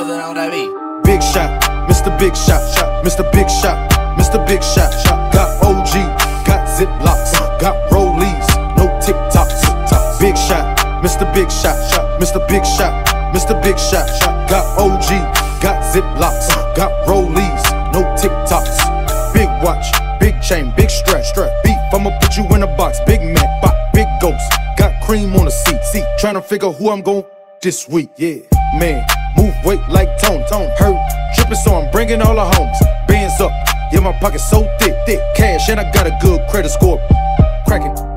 Big shot, Mr. Big Shot, Mr. Big Shot, Mr. Big Shot. Got OG, got Ziplocs, got Rollies, no TikToks. Big shot, Mr. Big Shot, Mr. Big Shot, Mr. Big Shot. Got OG, got Ziplocs, got Rollies, no TikToks. Big watch, big chain, big strap. Beef, I'ma put you in a box. Big Mac, big ghost, got cream on the seat. Tryna figure who I'm gon' this week. Yeah, man, move weight like Tone. Hurt, trippin', so I'm bringing all the homes. Bands up, yeah, my pocket's so thick. Cash, and I got a good credit score. Crackin'.